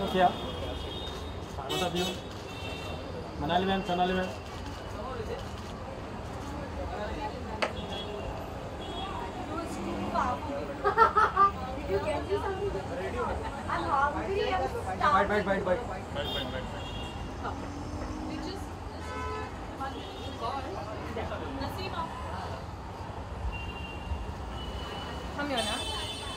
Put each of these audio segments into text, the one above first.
क्या मतलब you Manali ma'am Sonali ma'am Bite. Come here now.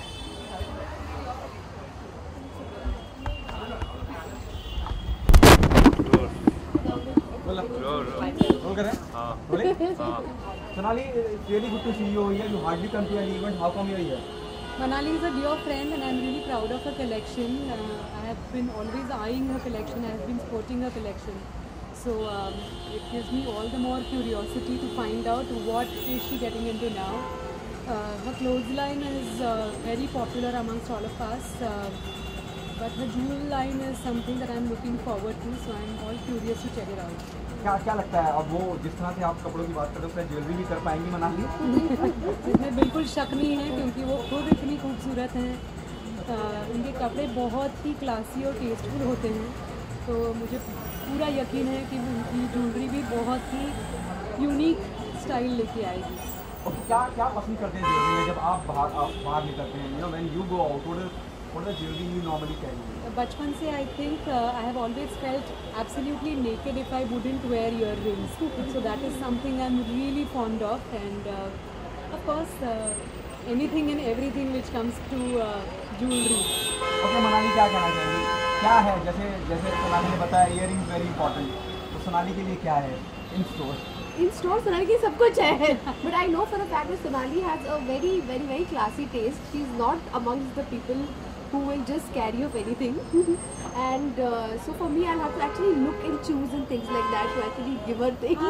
Roll करें? हाँ. Sonali, it's really good to see you here. You hardly come to any event. How come you are here? Manali is a dear friend and I'm really proud of her collection. I have been always eyeing her collection, I have been sporting her collection. So it gives me all the more curiosity to find out what is she getting into now. Her clothes line is very popular amongst all of us. But her jewel line is something that I'm looking forward to, so I'm all curious to check it out. क्या लगता है अब वो जिस तरह से आप कपड़ों की बात करें उसमें ज्वेलरी भी कर पाएंगी मनाली? इसमें बिल्कुल शक नहीं है क्योंकि वो खुद इतनी खूबसूरत हैं. उनके कपड़े बहुत ही क्लासी और टेस्टफुल होते हैं, तो मुझे पूरा यकीन है कि उनकी ज्वेलरी भी बहुत ही यूनिक स्टाइल लेके आएगी. और क्या पसंद करते हैं ज्वेलरी में जब आप बाहर निकलते हैं? You know, when you go out, what is the jewelry you normally carry? बचपन से I think I have always felt absolutely naked if I wouldn't wear earrings. So that is something I'm really fond of, and of course anything and everything which comes to jewelry. Okay, Manali क्या कहना चाहेंगी? क्या है जैसे सोनाली ने बताया earrings very important. तो सोनाली के लिए क्या है in store? In store, Sonali के सब कुछ है. But I know for a fact that Sonali has a very classy taste. She's not amongst the people who will just carry off anything. And so for me, I'll have to actually look and choose and things like that to actually give her things.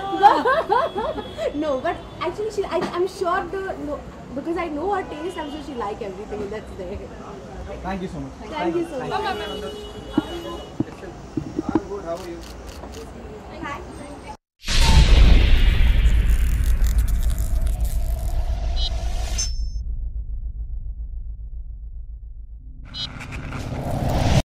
No, but actually, I'm sure because I know her taste, I'm sure she like everything that's there. Thank you so much. Thank you so much. I'm good. How are you? Hi.